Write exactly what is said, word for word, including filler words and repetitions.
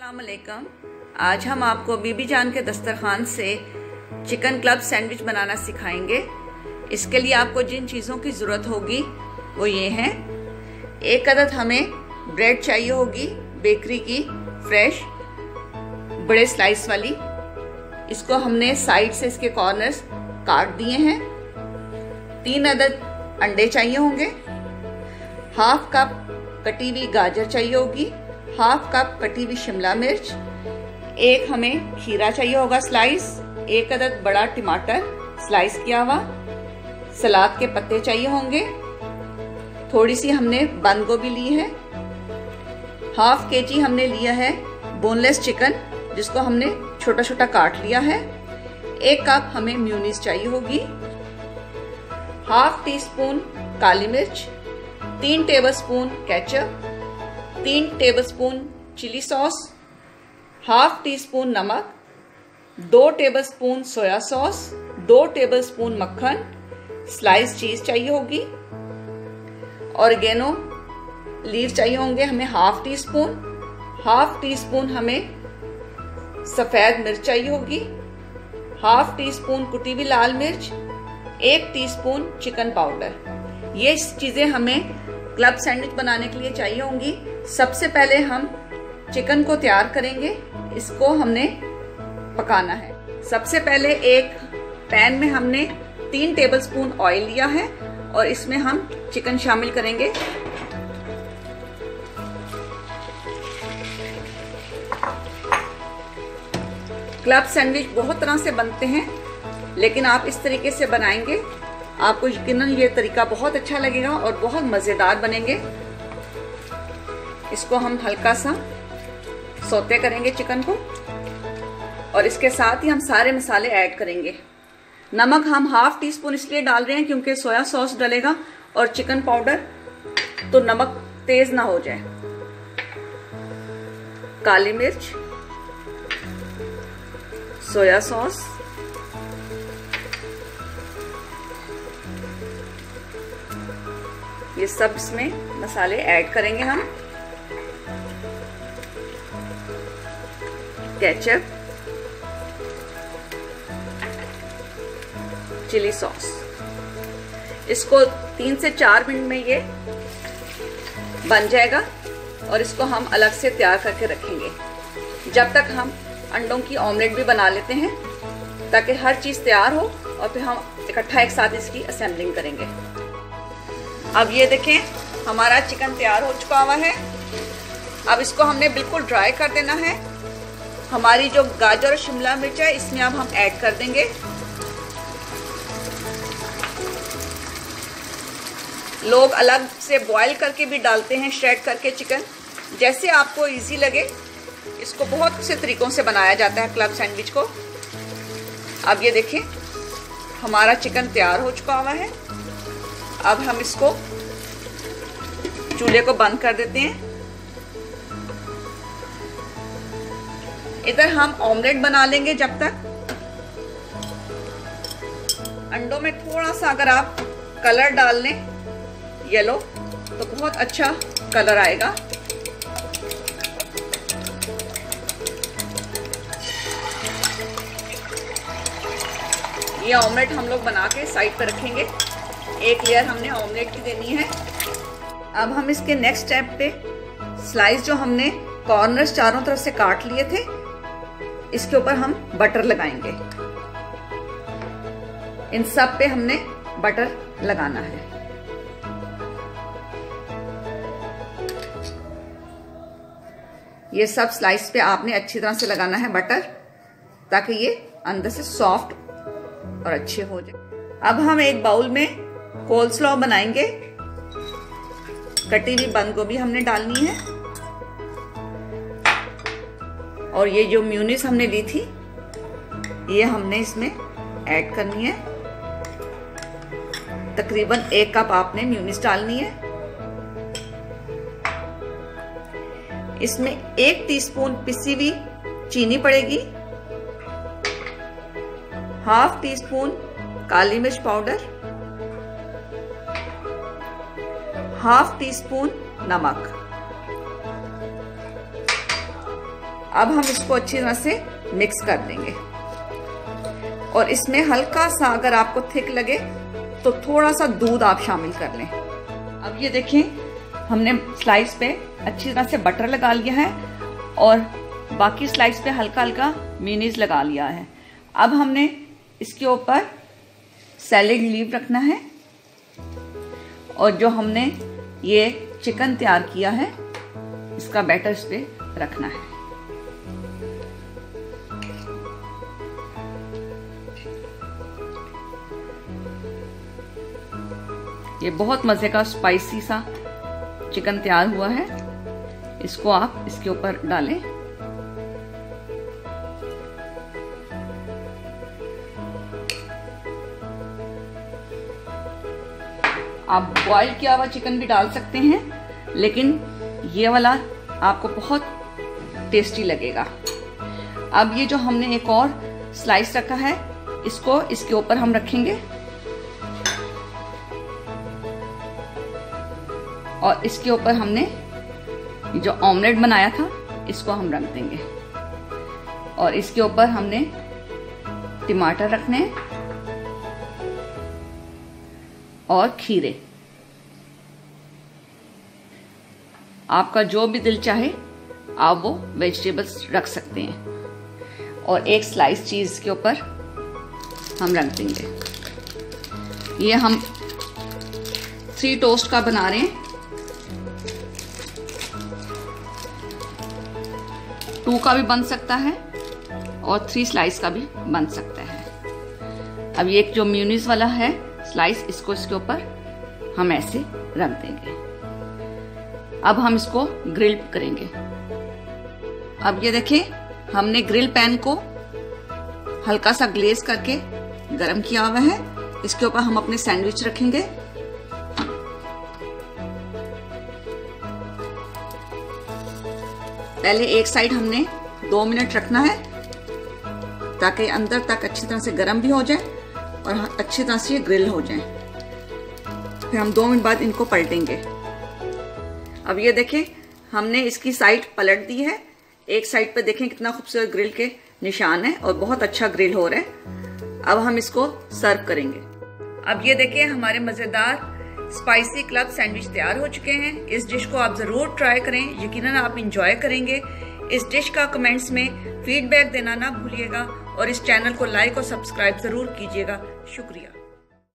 अस्सलाम वालेकुम। आज हम आपको बीबी जान के दस्तरखान से चिकन क्लब सैंडविच बनाना सिखाएंगे। इसके लिए आपको जिन चीज़ों की ज़रूरत होगी वो ये हैं। एक अदद हमें ब्रेड चाहिए होगी, बेकरी की फ्रेश बड़े स्लाइस वाली। इसको हमने साइड से इसके कॉर्नर्स काट दिए हैं। तीन अदद अंडे चाहिए होंगे। हाफ कप कटी हुई गाजर चाहिए होगी। हाफ कप कटी हुई शिमला मिर्च। एक हमें खीरा चाहिए होगा स्लाइस। एक अदद बड़ा टमाटर स्लाइस किया हुआ। सलाद के पत्ते चाहिए होंगे। थोड़ी सी हमने बंद गोभी ली है। हाफ के जी हमने लिया है बोनलेस चिकन, जिसको हमने छोटा छोटा काट लिया है। एक कप हमें म्यूनीस चाहिए होगी। हाफ टी स्पून काली मिर्च। तीन टेबलस्पून केचप। तीन tablespoon chilli sauce. Half tea spoon नमक। दो टेबलस्पून सोया सॉस। दो टेबलस्पून मक्खन। स्लाइस चीज चाहिए होगी। ऑर्गेनो लीव चाहिए होंगे हमें half tea spoon. Half tea spoon हमें सफेद मिर्च चाहिए होगी। हाफ टी स्पून कुटी हुई लाल मिर्च। एक टीस्पून चिकन पाउडर। ये चीजें हमें क्लब सैंडविच बनाने के लिए चाहिए होंगी। सबसे पहले हम चिकन को तैयार करेंगे। इसको हमने पकाना है। सबसे पहले एक पैन में हमने तीन टेबलस्पून ऑयल लिया है और इसमें हम चिकन शामिल करेंगे। क्लब सैंडविच बहुत तरह से बनते हैं, लेकिन आप इस तरीके से बनाएंगे आपको यकीनन ये तरीका बहुत अच्छा लगेगा और बहुत मजेदार बनेंगे। इसको हम हल्का सा सौते करेंगे चिकन को, और इसके साथ ही हम सारे मसाले ऐड करेंगे। नमक हम हाफ टी स्पून इसलिए डाल रहे हैं क्योंकि सोया सॉस डलेगा और चिकन पाउडर, तो नमक तेज ना हो जाए। काली मिर्च, सोया सॉस, ये सब इसमें मसाले ऐड करेंगे हम। Ketchup, chilli sauce. इसको तीन से चार मिनट में ये बन जाएगा और इसको हम अलग से तैयार करके रखेंगे। जब तक हम अंडों की ऑमलेट भी बना लेते हैं ताकि हर चीज तैयार हो और फिर हम इकट्ठा एक साथ इसकी असेंबलिंग करेंगे। अब ये देखें हमारा चिकन तैयार हो चुका हुआ है। अब इसको हमने बिल्कुल ड्राई कर देना है। हमारी जो गाजर और शिमला मिर्च है इसमें अब हम ऐड कर देंगे। लोग अलग से बॉईल करके भी डालते हैं, श्रेड करके चिकन, जैसे आपको इजी लगे। इसको बहुत से तरीकों से बनाया जाता है क्लब सैंडविच को। अब ये देखें हमारा चिकन तैयार हो चुका हुआ है। अब हम इसको चूल्हे को बंद कर देते हैं। इधर हम ऑमलेट बना लेंगे। जब तक अंडों में थोड़ा सा अगर आप कलर डाल लें येलो, तो बहुत अच्छा कलर आएगा। ये ऑमलेट हम लोग बना के साइड पर रखेंगे। एक लेयर हमने ऑमलेट की देनी है। अब हम इसके नेक्स्ट स्टेप पे स्लाइस जो हमने कॉर्नर्स चारों तरफ से काट लिए थे, इसके ऊपर हम बटर लगाएंगे। इन सब पे हमने बटर लगाना है। ये सब स्लाइस पे आपने अच्छी तरह से लगाना है बटर, ताकि ये अंदर से सॉफ्ट और अच्छे हो जाए। अब हम एक बाउल में कोल्स्लॉ बनाएंगे। कटी हुई बंद गोभी हमने डालनी है और ये जो म्यूनीस हमने ली थी ये हमने इसमें ऐड करनी है। तकरीबन एक कप आपने म्यूनीस डालनी है। इसमें एक टीस्पून पिसी हुई चीनी पड़ेगी। हाफ टी स्पून काली मिर्च पाउडर। हाफ टी स्पून नमक। अब हम इसको अच्छी तरह से मिक्स कर देंगे और इसमें हल्का सा अगर आपको थिक लगे तो थोड़ा सा दूध आप शामिल कर लें। अब ये देखें हमने स्लाइस पे अच्छी तरह से बटर लगा लिया है और बाकी स्लाइस पे हल्का हल्का मेयोनीज लगा लिया है। अब हमने इसके ऊपर सैलेड लीव रखना है और जो हमने ये चिकन तैयार किया है इसका बैटर इस पे रखना है। ये बहुत मजे का स्पाइसी सा चिकन तैयार हुआ है। इसको आप इसके ऊपर डालें। आप बॉईल किया हुआ चिकन भी डाल सकते हैं, लेकिन ये वाला आपको बहुत टेस्टी लगेगा। अब ये जो हमने एक और स्लाइस रखा है इसको इसके ऊपर हम रखेंगे और इसके ऊपर हमने जो ऑमलेट बनाया था इसको हम रख देंगे और इसके ऊपर हमने टमाटर रखने हैं और खीरे। आपका जो भी दिल चाहे आप वो वेजिटेबल्स रख सकते हैं और एक स्लाइस चीज के ऊपर हम रख देंगे। ये हम थ्री टोस्ट का बना रहे हैं, टू का भी बन सकता है और थ्री स्लाइस का भी बन सकता है। अब ये एक जो मेयोनीज वाला है स्लाइस इसको इसके ऊपर हम ऐसे रख देंगे। अब हम इसको ग्रिल करेंगे। अब ये देखें हमने ग्रिल पैन को हल्का सा ग्लेज करके गरम किया हुआ है। इसके ऊपर हम अपने सैंडविच रखेंगे। पहले एक साइड हमने दो मिनट रखना है ताकि अंदर तक अच्छी तरह से गर्म भी हो जाए और अच्छी तरह से ये ग्रिल हो जाए। फिर हम दो मिनट बाद इनको पलटेंगे। अब ये देखें हमने इसकी साइड पलट दी है। एक साइड पे देखें कितना खूबसूरत ग्रिल के निशान है और बहुत अच्छा ग्रिल हो रहा है। अब हम इसको सर्व करेंगे। अब ये देखें हमारे मजेदार स्पाइसी क्लब सैंडविच तैयार हो चुके हैं। इस डिश को आप जरूर ट्राई करें, यकीनन आप इंजॉय करेंगे। इस डिश का कमेंट्स में फीडबैक देना ना भूलिएगा और इस चैनल को लाइक और सब्सक्राइब जरूर कीजिएगा। शुक्रिया।